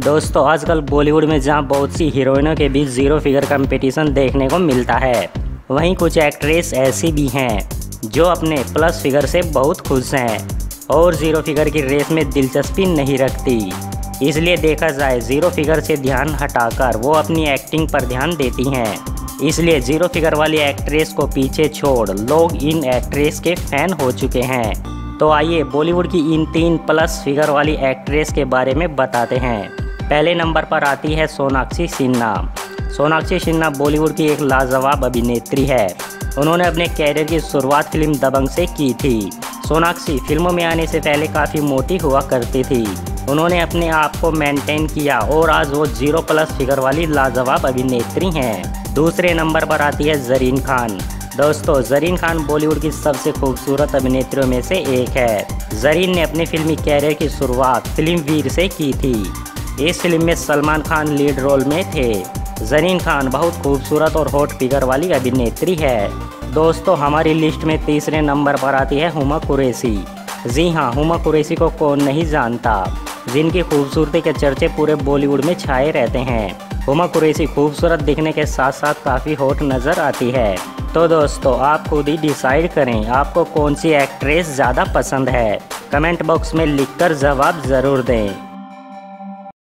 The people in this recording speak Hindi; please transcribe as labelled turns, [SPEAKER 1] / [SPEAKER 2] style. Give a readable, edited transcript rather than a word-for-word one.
[SPEAKER 1] दोस्तों आजकल बॉलीवुड में जहां बहुत सी हीरोइनों के बीच जीरो फिगर कंपटीशन देखने को मिलता है, वहीं कुछ एक्ट्रेस ऐसी भी हैं जो अपने प्लस फिगर से बहुत खुश हैं और जीरो फिगर की रेस में दिलचस्पी नहीं रखती। इसलिए देखा जाए जीरो फिगर से ध्यान हटाकर वो अपनी एक्टिंग पर ध्यान देती हैं। इसलिए जीरो फिगर वाली एक्ट्रेस को पीछे छोड़ लोग इन एक्ट्रेस के फैन हो चुके हैं। तो आइए बॉलीवुड की इन 3 प्लस फिगर वाली एक्ट्रेस के बारे में बताते हैं। पहले नंबर पर आती है सोनाक्षी सिन्हा। सोनाक्षी सिन्हा बॉलीवुड की एक लाजवाब अभिनेत्री है। उन्होंने अपने कैरियर की शुरुआत फिल्म दबंग से की थी। सोनाक्षी फिल्मों में आने से पहले काफ़ी मोटी हुआ करती थी। उन्होंने अपने आप को मेंटेन किया और आज वो 0 प्लस फिगर वाली लाजवाब अभिनेत्री हैं। दूसरे नंबर पर आती है ज़रीन खान। दोस्तों ज़रीन खान बॉलीवुड की सबसे खूबसूरत अभिनेत्रियों में से एक है। ज़रीन ने अपनी फिल्मी कैरियर की शुरुआत फिल्म वीर से की थी। इस फिल्म में सलमान खान लीड रोल में थे। ज़रीन खान बहुत खूबसूरत और हॉट फिगर वाली अभिनेत्री है। दोस्तों हमारी लिस्ट में तीसरे नंबर पर आती है हुमा कुरैशी। जी हाँ, हुमा कुरैशी को कौन नहीं जानता, जिनकी खूबसूरती के चर्चे पूरे बॉलीवुड में छाए रहते हैं। हुमा कुरैशी खूबसूरत दिखने के साथ साथ काफ़ी हॉट नज़र आती है। तो दोस्तों आप खुद ही डिसाइड करें आपको कौन सी एक्ट्रेस ज़्यादा पसंद है। कमेंट बॉक्स में लिखकर जवाब ज़रूर दें।